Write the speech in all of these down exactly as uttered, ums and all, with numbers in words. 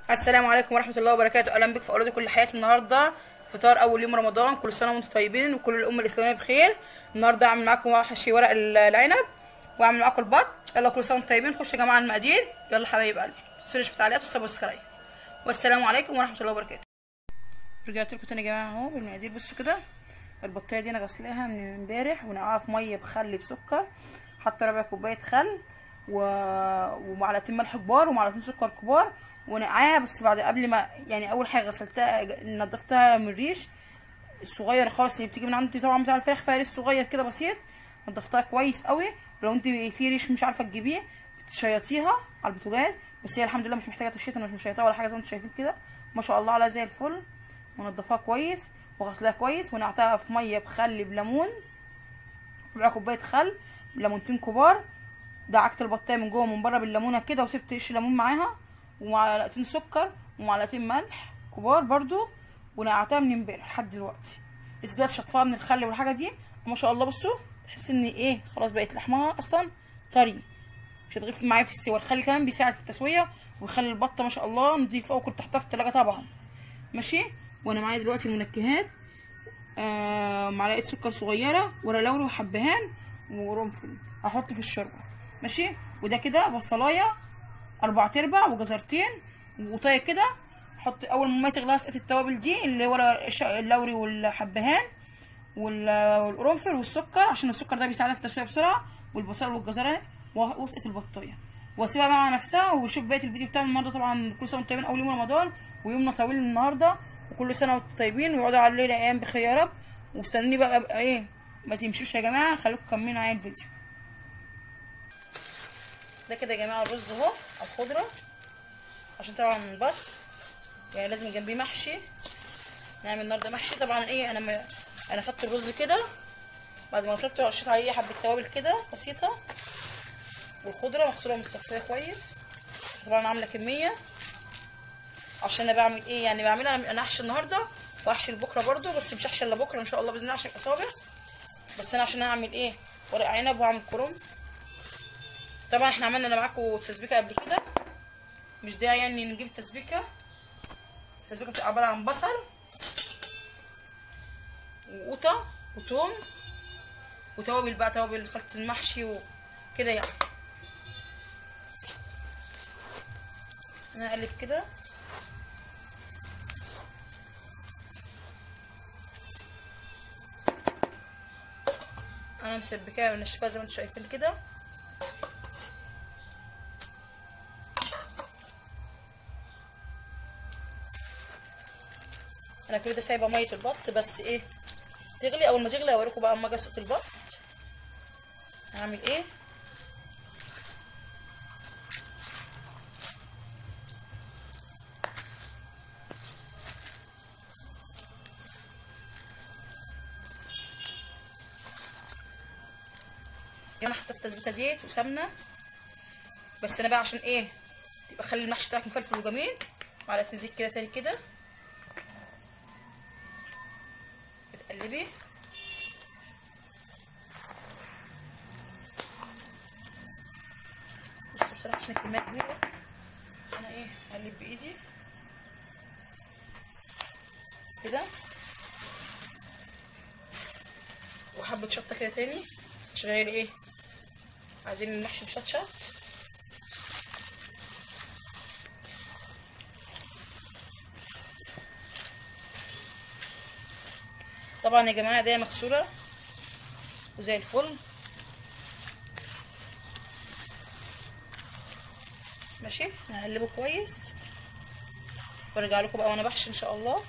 السلام عليكم ورحمة الله وبركاته. أهلا بك في أولاد كل حياتي. النهاردة فطار أول يوم رمضان، كل سنة وأنتم طيبين وكل الأمة الإسلامية بخير. النهاردة أعمل معاكم محشي ورق العنب وأعمل معاكم البط. يلا كل سنة وأنتم طيبين. خشوا يا جماعة المقادير، يلا حبايب قلبي، متنسوش في التعليقات والسبسكرايب. والسلام عليكم ورحمة الله وبركاته. رجعت لكم تاني يا جماعة أهو بالمقادير. بصوا كده، البطاية دي أنا غسلاها من امبارح ونقعها في مية بخل بسكر، حاطة ربع كوباية خل و... ومعلقتين ملح كبار ومعلقتين سكر كبار ونقعها. بس بعد قبل ما يعني اول حاجه غسلتها نضفتها من الريش الصغير خالص اللي بتيجي من عندي طبعا بتاع الفراخ، فيها ريش صغير كده بسيط، نضفتها كويس قوي. ولو انت في ريش مش عارفه تجيبيه بتشيطيها على البوتاجاز، بس هي الحمد لله مش محتاجه تشيط، انا مش مشيطاها ولا حاجه زي ما انتم شايفين كده، ما شاء الله عليها زي الفل. ونضفها كويس وغسلها كويس ونقعتها في ميه بخل بليمون، ربع كوبايه خل بليمونتين كبار. دعكت البطايه من جوه ومن بره بالليمونه كده وسبت قشر ليمون معاها ومعلقتين سكر ومعلقتين ملح كبار برضو، ونقعتها من امبارح لحد دلوقتي. لسه دلوقتي شطفاها من الخل والحاجه دي ما شاء الله. بصوا تحس ان ايه خلاص بقت لحمها اصلا طري، مش هتغيب معايا في السوا. الخل كمان بيساعد في التسويه ويخلي البطه ما شاء الله نضيفه، وكنت تحطها في التلاجة طبعا. ماشي. وانا معايا دلوقتي المنكهات، آه معلقه سكر صغيره ورق لوري وحبهان وقرنفل هحط في الشوربه. ماشي. وده كده بصلايه اربع ارباع وجزرتين وطايه كده. احط اول ما تغلي اسقط التوابل دي اللي ورا اللوري والحبهان والقرنفل والسكر، عشان السكر ده بيساعدها في التسويه بسرعه، والبصل والجزره، واسقط البطايه واسيبها بقى مع نفسها. وشوف بقيه الفيديو بتاع النهارده. طبعا كل سنه وانتم طيبين، اول يوم رمضان ويومنا طويل النهارده، وكل سنه وانتم طيبين ويقعدوا على الليل ايام بخير يا رب. واستنوني بقى, بقى ايه ما تمشوش يا جماعه، خليكم كملوا معايا الفيديو. ده كده يا جماعه الرز اهو على الخضره، عشان طبعا البط يعني لازم جنبيه محشي. نعمل النهارده محشي طبعا. ايه انا م... انا خدت الرز كده بعد ما غسلته رشيت عليه حبه توابل كده بسيطه، والخضره مغسوله ومصفيه كويس. طبعا عامله كميه عشان انا بعمل ايه يعني بعملها انا احشي النهارده واحشي لبكره برده، بس مش هحشي الا بكره ان شاء الله باذن الله عشان الاصابع. بس انا عشان هعمل ايه ورق عنب وهعمل كرنب. طبعا احنا عملنا انا معاكم التسبيكه قبل كده، مش ده يعني نجيب التسبيكه. التسبيكه بتبقى عباره عن بصل وقوطه وتوم وتوابل بقى، توابل خلطه المحشي وكده يعني. انا هقلب كده انا مسبكاها ونشفاها زي ما انتم شايفين كده. انا كل ده سايبه ميه البط بس ايه تغلي. اول ما تغلي اوريكم بقى اما اجي اسقط البط هعمل ايه. انا حاطه في تسبيكه زيت وسمنه، بس انا بقى عشان ايه يبقى خلي المحشي بتاعك مفلفل وجميل. معلقه زيت كده تاني كده بتقلبي. بصوا بصراحه عشان الكميه كبيره انا ايه هقلب بايدي كده، وحبه شطه كده تاني عشان هي ايه عايزين المحشي مشطشط. طبعا يا جماعه ده مغسوله وزي الفل. ماشي. هقلبه كويس وارجع لكم بقى وانا بحشي ان شاء الله.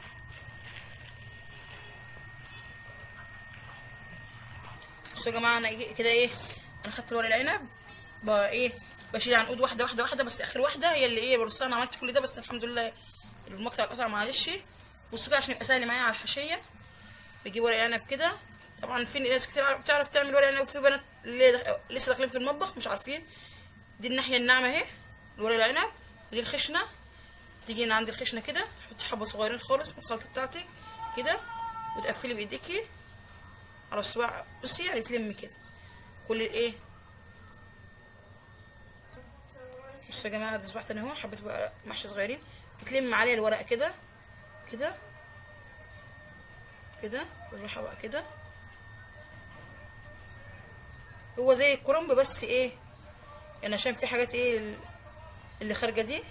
بصوا يا جماعه انا كده ايه انا خدت ورق العنب بقى ايه بشيل عنقود واحده واحده واحده، بس اخر واحده هي اللي ايه برصها. انا عملت كل ده بس الحمد لله المقطع القطع معلش. بصوا كده عشان يبقى سهل معايا على الحشيه. بجيب ورق عنب كده. طبعا في ناس كتير بتعرف تعمل ورق عنب، وفي بنات لسه داخلين في المطبخ مش عارفين. دي الناحيه الناعمه اهي الورق العنب، ودي الخشنه. تيجي هنا عند الخشنه كده تحطي حبه صغيرين خالص من الخلطه بتاعتك كده وتقفلي بايديكي على الصباع. بصي يعني تلمي كده كل الايه بصوا يا جماعه، ده صباح تاني اهو. حبيت بقى محشي صغيرين، بتلم عليه الورق كده كده كده بالراحه بقى كده. هو زي الكرنب بس ايه يعني، عشان في حاجات ايه اللي خارجه دي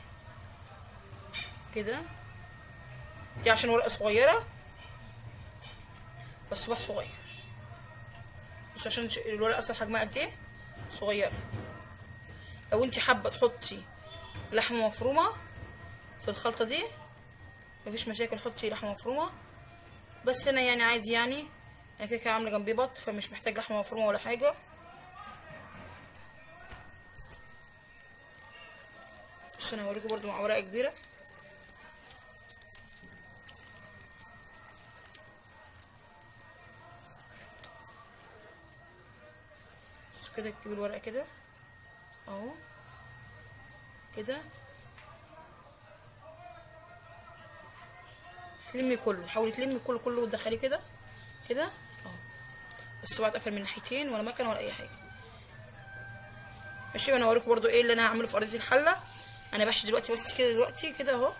كده، دي عشان ورقه صغيره بس صباح صغير. بس عشان الورقه اصلا حجمها قد ايه صغيره. لو انت حابه تحطي لحمه مفرومه في الخلطه دي مفيش مشاكل، حطي لحمه مفرومه. بس انا يعني عادي يعني، انا كده كده عامله جنبي بط فمش محتاج لحمه مفرومه ولا حاجه. بس انا هوريكم برضو مع ورقه كبيره. بس كده تجيبي الورقه كده اهو كده، تلمي كله، حاولي تلمي كله كله وتدخليه كده كده اهو. بس اوعي تقفل من ناحيتين ولا مكنه ولا اي حاجه. ماشي. وانا هوريكم برضو ايه اللي انا هعمله في ارضيه الحله. انا بحشي دلوقتي بس كده دلوقتي كده اهو،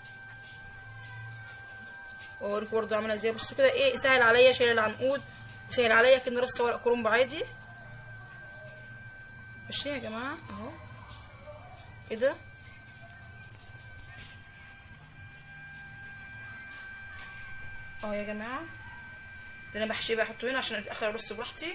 واوريكم برضو عامله ازاي. بصوا كده ايه، سهل عليا شايله العنقود، وسهل عليا كأني رصه ورق كرنب عادي. ماشي يا جماعه اهو كده. اهو يا جماعه اللي انا بحشيه بقى احطه هنا عشان في الاخر ارص براحتي.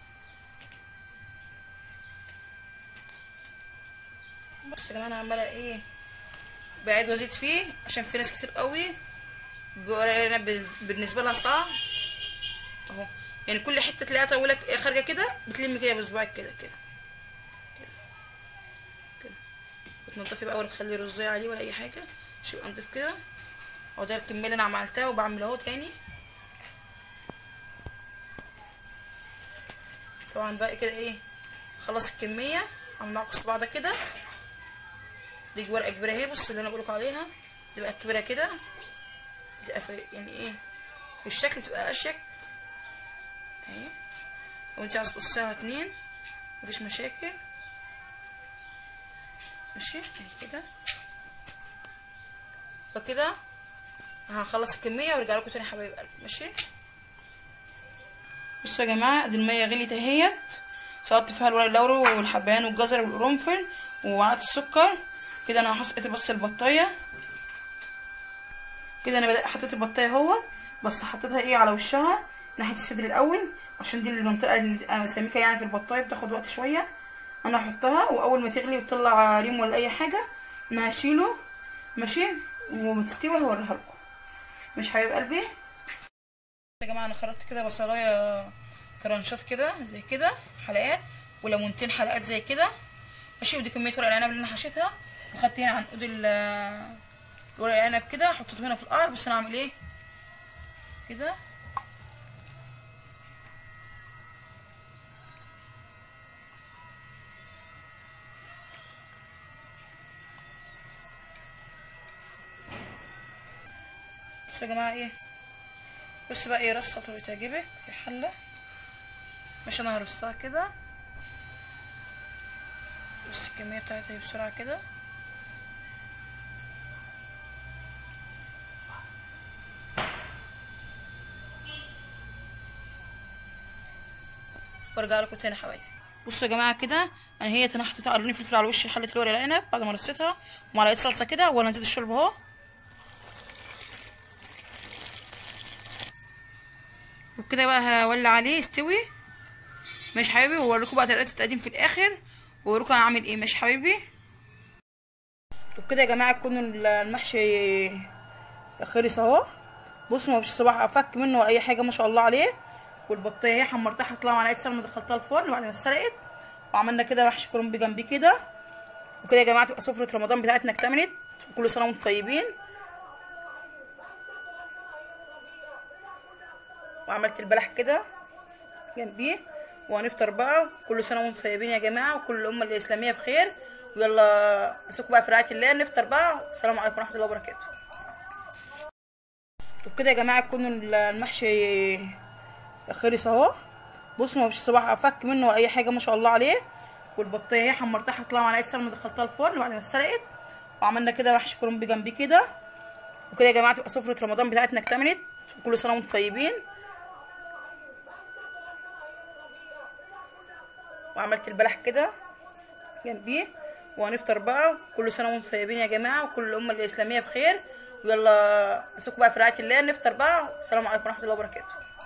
بص يا جماعه انا عماله ايه بعيد وازيد فيه، عشان في ناس كتير قوي انا بالنسبه لها صعب اهو. يعني كل حته تلاقيها طولك خارجه كده، بتلمي كده بصباعك كده كده كده كده، وتنضفي بقى ولا تخلي رزايه عليه ولا اي حاجه عشان يبقى نضيف كده. اهو ده الكميه اللي انا عملتها وبعمل اهو تاني. طبعا بقى كده ايه خلاص الكميه. عم نعكس بعض كده. دي ورقه كبيره اهي، بصوا اللي انا بقولك عليها دي بقت كبيره كده، بتبقى في يعني ايه في الشكل بتبقى اشيك اهي. لو انت عايزه تقصيها اتنين مفيش مشاكل. ماشي اهي كده. فكده هخلص الكميه وارجع لكم تاني يا حبايب قلبي. ماشي. بصوا يا جماعه، دي الميه غليت اهيت، سقطت فيها الورق اللوري والحبهان والجزر والقرنفل ومعلقه السكر كده. انا هسقط بس البطايه كده. انا بدأت حطيت البطايه اهو، بس حطيتها ايه على وشها ناحيه الصدر الاول، عشان دي المنطقه اللي سميكه يعني في البطايه بتاخد وقت شويه. انا هحطها واول ما تغلي وتطلع ريم ولا اي حاجه انا هشيله. ماشي. وتستوي هوريها لكم. مش حبايب قلبي يا جماعه، انا خرطت كده بصلايه طرنشات كده زي كده حلقات، وليمونتين حلقات زي كده. ماشي. ودي كميه ورق العنب اللي انا حشيتها، وخدت هنا عنقود ورق العنب كده حطيته هنا في القعر. بس انا هعمل ايه كده بصوا يا جماعه ايه. بص بقى ايه رصه طب تعجبك في حله. مش انا هرصها كده. بص الكميه بتاعتها بسرعه كده. وارجع لكم تاني يا حبايبي. بصوا يا جماعه كده انا هي انا حطيت قرنين فلفل على وش حله الورق العنب بعد ما رصيتها، ومعلقه صلصه كده، وانا نزيد الشرب اهو. وبكده بقى هولع عليه يستوي. ماشي حبايبي. واوريكم بقى طريقه التقديم في الاخر، واوريكم انا هعمل ايه. ماشي حبايبي. وبكده يا جماعه يكون المحشي خلص اهو. بصوا ما فيش صباح افك منه ولا اي حاجه ما شاء الله عليه. والبطايه هي حمرتها حطيتها معلقه سمنه ودخلتها الفرن بعد ما اتسلقت، وعملنا كده محشي كرنب جنبي كده. وكده يا جماعه تبقى سفره رمضان بتاعتنا اكتملت. وكل سنه وانتم طيبين. وعملت البلح كده جنبيه، وهنفطر بقى. كل سنه وانتم طيبين يا جماعه، وكل الامه الاسلاميه بخير. ويلا نسيبكم بقى في رعايه الله، نفطر بقى. السلام عليكم ورحمه الله وبركاته. وبكده يا جماعه يكون المحشي خلص اهو. بصوا ما فيش صباح افك منه ولا اي حاجه ما شاء الله عليه. والبطيه هي حمرتها، حطيت لها معلقه سمنه ودخلتها الفرن بعد ما اتسلقت. وعملنا كده محشي كرنب جنبي كده. وكده يا جماعه تبقى سفره رمضان بتاعتنا اكتملت. وكل سنه وانتم طيبين. وعملت البلح كده جنبيه. وهنفطر بقى. كل سنه وانتم طيبين يا جماعه، وكل الامه الاسلاميه بخير. ويلا اسيبكم بقى في رعايه الله، نفطر بقى. السلام عليكم ورحمه الله وبركاته.